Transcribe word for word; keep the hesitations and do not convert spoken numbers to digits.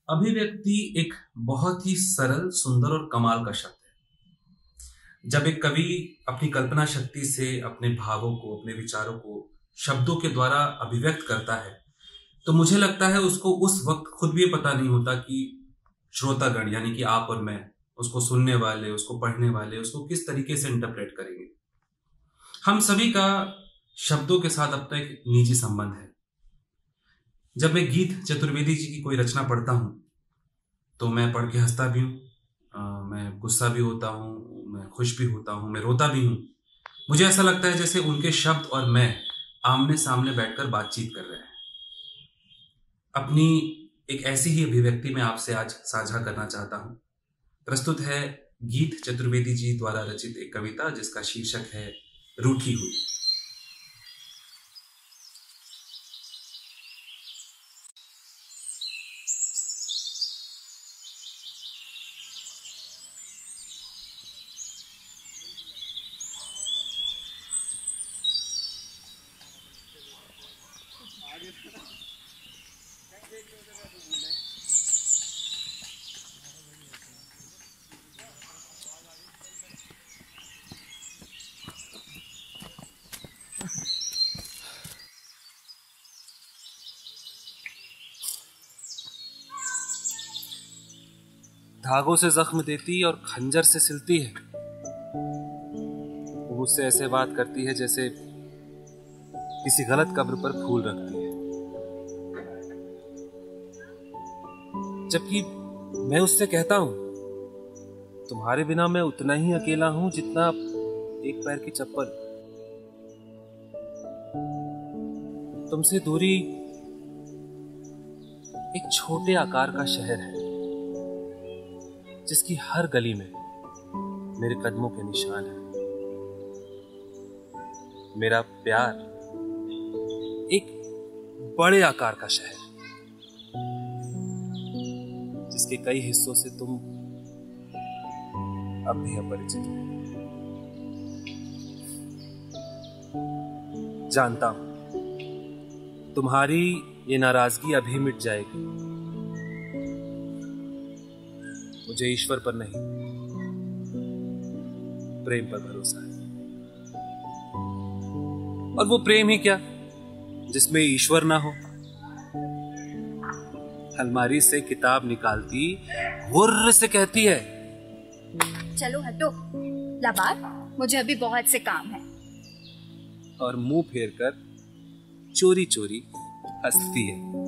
अभिव्यक्ति एक बहुत ही सरल, सुंदर और कमाल का शब्द है। जब एक कवि अपनी कल्पना शक्ति से अपने भावों को, अपने विचारों को शब्दों के द्वारा अभिव्यक्त करता है, तो मुझे लगता है उसको उस वक्त खुद भी पता नहीं होता कि श्रोतागण यानी कि आप और मैं, उसको सुनने वाले, उसको पढ़ने वाले, उसको किस तरीके से इंटरप्रेट करेंगे। हम सभी का शब्दों के साथ अपना एक निजी संबंध है। जब मैं गीत चतुर्वेदी जी की कोई रचना पढ़ता हूं तो मैं पढ़ के हंसता भी हूं, मैं गुस्सा भी होता हूं, मैं खुश भी होता हूं, मैं रोता भी हूं। मुझे ऐसा लगता है जैसे उनके शब्द और मैं आमने सामने बैठकर बातचीत कर रहे हैं। अपनी एक ऐसी ही अभिव्यक्ति में आपसे आज साझा करना चाहता हूं। प्रस्तुत है गीत चतुर्वेदी जी द्वारा रचित एक कविता जिसका शीर्षक है रूठी हुई। धागों से जख्म देती और खंजर से सिलती है। वो मुझसे ऐसे बात करती है जैसे किसी गलत कब्र पर फूल रखती है, जबकि मैं उससे कहता हूं तुम्हारे बिना मैं उतना ही अकेला हूं जितना एक पैर की चप्पल। तुमसे दूरी एक छोटे आकार का शहर है जिसकी हर गली में मेरे कदमों के निशान हैं। मेरा प्यार एक बड़े आकार का शहर जिसके कई हिस्सों से तुम अब भी अपरिचित हो। जानता हूं तुम्हारी ये नाराजगी अभी मिट जाएगी। मुझे ईश्वर पर नहीं, प्रेम पर भरोसा है। और वो प्रेम ही क्या जिसमें ईश्वर ना हो। अलमारी से किताब निकालती गुर्र से कहती है, चलो हटो लबार, मुझे अभी बहुत से काम है। और मुंह फेर कर चोरी चोरी हंसती है।